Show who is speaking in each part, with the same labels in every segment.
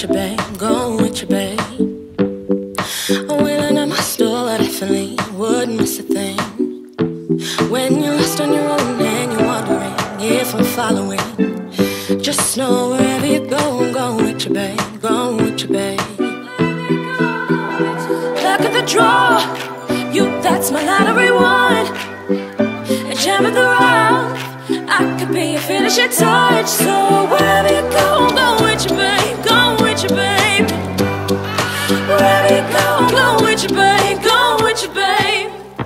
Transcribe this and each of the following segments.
Speaker 1: with you, babe, going with you, babe. I'm wheeling at my store, I definitely wouldn't miss a thing. When you're lost on your own and you're wondering if I'm following, just know wherever you go, I'm going with you, babe, going with you, babe. Look at the draw, that's my lottery one. And jam at the round, I could be your finishing touch. So wherever you go, I'm going with you, babe, going with you, babe. Wherever you go, I'm going with you, babe, going with you, babe.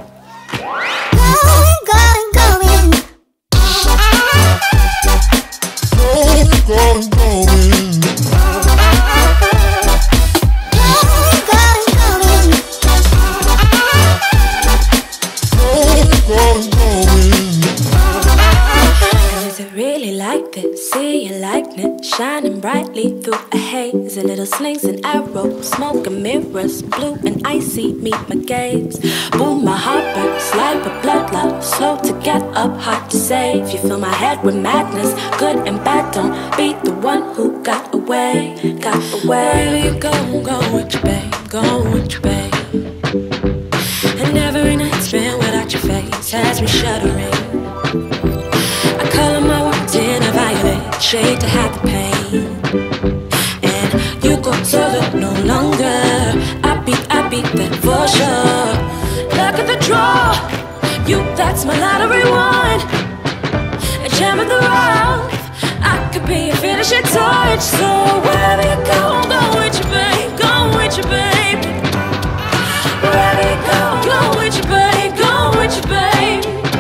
Speaker 1: See your likeness shining brightly through a haze. A little slings and arrows, smoke and mirrors, blue and icy meet my gaze. Boom, my heart burns like a blood love, slow to get up, hard to save. You fill my head with madness, good and bad. Don't be the one who got away, got away. Wherever you go, I'm going with you, babe, going with you, babe. And every night spent without your face has me shuddering. I color my words in a violet shade to hide the pain. And you go so that no longer I beat that for sure. Look at the draw, that's my lottery one. A jam in the round, I could be your finishing touch. So wherever you go, I'm going with you, babe, going with you, babe. Wherever you go, I'm going with you, babe, going with you, babe.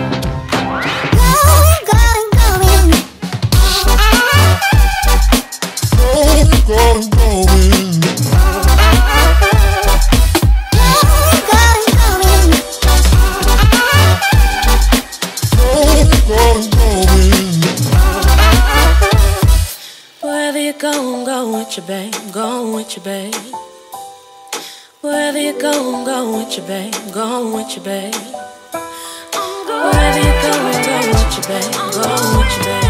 Speaker 1: Wherever you go, I'm going with you, babe, going with you, babe. Wherever you go, I'm going with you, babe, going with you, babe. Wherever you go, I'm going with you, babe, going with you, babe.